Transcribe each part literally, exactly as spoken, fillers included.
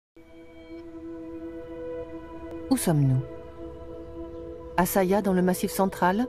Où sommes-nous? À Saya, dans le Massif central?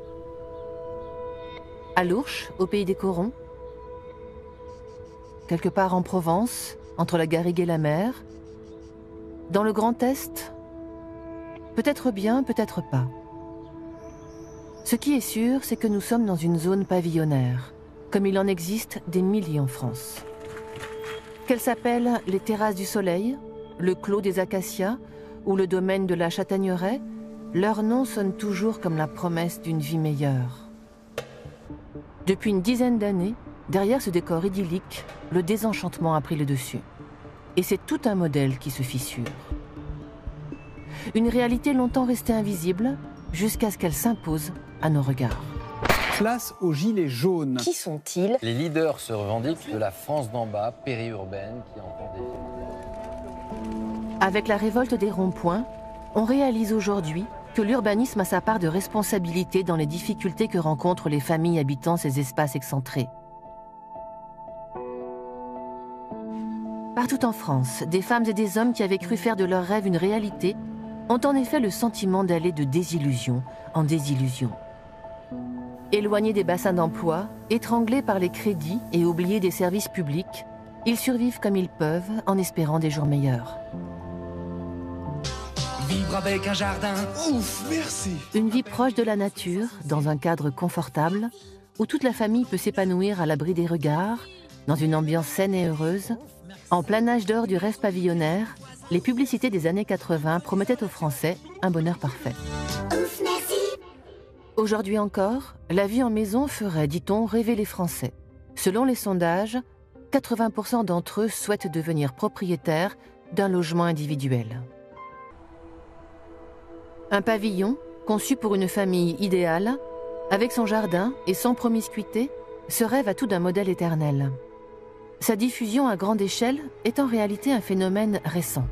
À Lourches, au pays des Corons? Quelque part en Provence, entre la garrigue et la mer? Dans le Grand Est? Peut-être bien, peut-être pas. Ce qui est sûr, c'est que nous sommes dans une zone pavillonnaire, comme il en existe des milliers en France. Qu'elles s'appellent les terrasses du Soleil, le clos des Acacias ou le domaine de la Châtaigneraie, leurs noms sonnent toujours comme la promesse d'une vie meilleure. Depuis une dizaine d'années, derrière ce décor idyllique, le désenchantement a pris le dessus. Et c'est tout un modèle qui se fissure. Une réalité longtemps restée invisible, jusqu'à ce qu'elle s'impose à nos regards. Place aux gilets jaunes. Qui sont-ils? Les leaders se revendiquent de la France d'en bas, périurbaine, qui entend des... Avec la révolte des ronds-points, on réalise aujourd'hui que l'urbanisme a sa part de responsabilité dans les difficultés que rencontrent les familles habitant ces espaces excentrés. Partout en France, des femmes et des hommes qui avaient cru faire de leurs rêves une réalité ont en effet le sentiment d'aller de désillusion en désillusion. Éloignés des bassins d'emploi, étranglés par les crédits et oubliés des services publics, ils survivent comme ils peuvent en espérant des jours meilleurs. Vivre avec un jardin. Ouf, merci. Une vie proche de la nature, dans un cadre confortable, où toute la famille peut s'épanouir à l'abri des regards, dans une ambiance saine et heureuse. En plein âge d'or du rêve pavillonnaire, les publicités des années quatre-vingt promettaient aux Français un bonheur parfait. Ouf, merci. Aujourd'hui encore, la vie en maison ferait, dit-on, rêver les Français. Selon les sondages, quatre-vingts pour cent d'entre eux souhaitent devenir propriétaires d'un logement individuel. Un pavillon, conçu pour une famille idéale, avec son jardin et sans promiscuité, se rêve à tout d'un modèle éternel. Sa diffusion à grande échelle est en réalité un phénomène récent.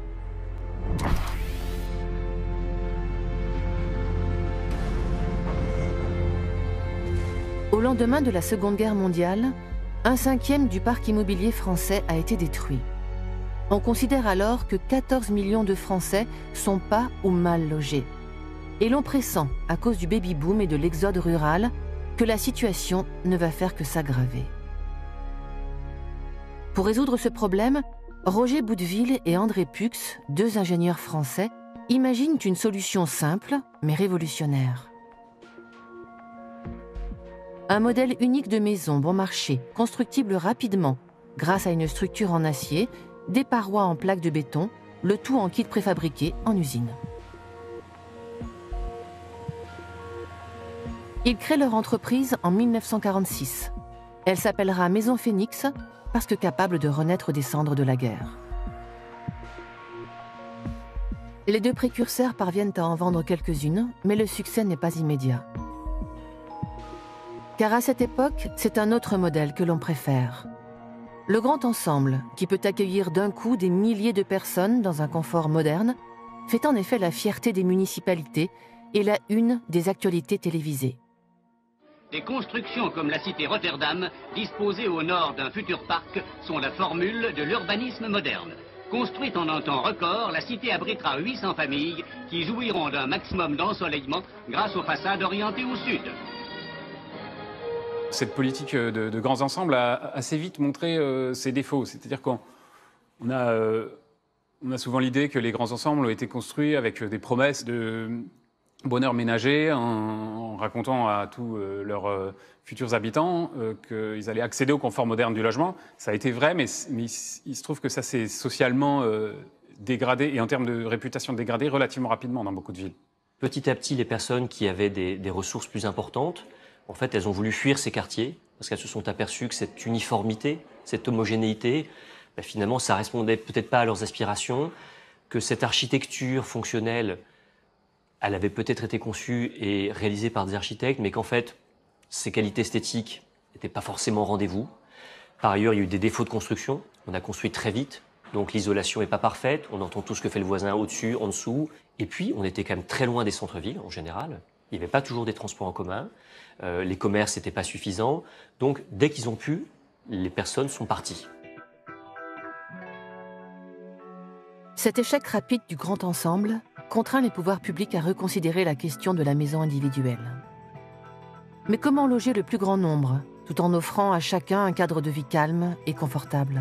Au lendemain de la Seconde Guerre mondiale, un cinquième du parc immobilier français a été détruit. On considère alors que quatorze millions de Français sont pas ou mal logés. Et l'on pressent, à cause du baby-boom et de l'exode rural, que la situation ne va faire que s'aggraver. Pour résoudre ce problème, Roger Boudeville et André Pux, deux ingénieurs français, imaginent une solution simple mais révolutionnaire. Un modèle unique de maison bon marché, constructible rapidement, grâce à une structure en acier, des parois en plaques de béton, le tout en kit préfabriqué en usine. Ils créent leur entreprise en mille neuf cent quarante-six. Elle s'appellera Maison Phénix parce que capable de renaître des cendres de la guerre. Les deux précurseurs parviennent à en vendre quelques-unes, mais le succès n'est pas immédiat. Car à cette époque, c'est un autre modèle que l'on préfère. Le grand ensemble, qui peut accueillir d'un coup des milliers de personnes dans un confort moderne, fait en effet la fierté des municipalités et la une des actualités télévisées. Des constructions comme la cité Rotterdam, disposées au nord d'un futur parc, sont la formule de l'urbanisme moderne. Construite en un temps record, la cité abritera huit cents familles qui jouiront d'un maximum d'ensoleillement grâce aux façades orientées au sud. Cette politique de, de grands ensembles a assez vite montré euh, ses défauts. C'est-à-dire qu'on on a, euh, on a souvent l'idée que les grands ensembles ont été construits avec des promesses de bonheur ménager, en, en racontant à tous euh, leurs euh, futurs habitants euh, qu'ils allaient accéder au confort moderne du logement. Ça a été vrai, mais, mais il se trouve que ça s'est socialement euh, dégradé et en termes de réputation dégradé relativement rapidement dans beaucoup de villes. Petit à petit, les personnes qui avaient des, des ressources plus importantes, en fait, elles ont voulu fuir ces quartiers parce qu'elles se sont aperçues que cette uniformité, cette homogénéité, ben finalement, ça répondait peut-être pas à leurs aspirations, que cette architecture fonctionnelle, elle avait peut-être été conçue et réalisée par des architectes, mais qu'en fait, ses qualités esthétiques n'étaient pas forcément au rendez-vous. Par ailleurs, il y a eu des défauts de construction. On a construit très vite, donc l'isolation n'est pas parfaite. On entend tout ce que fait le voisin au-dessus, en dessous. Et puis, on était quand même très loin des centres-villes, en général. Il n'y avait pas toujours des transports en commun. Euh, les commerces n'étaient pas suffisants. Donc, dès qu'ils ont pu, les personnes sont parties. Cet échec rapide du grand ensemble contraint les pouvoirs publics à reconsidérer la question de la maison individuelle. Mais comment loger le plus grand nombre, tout en offrant à chacun un cadre de vie calme et confortable ?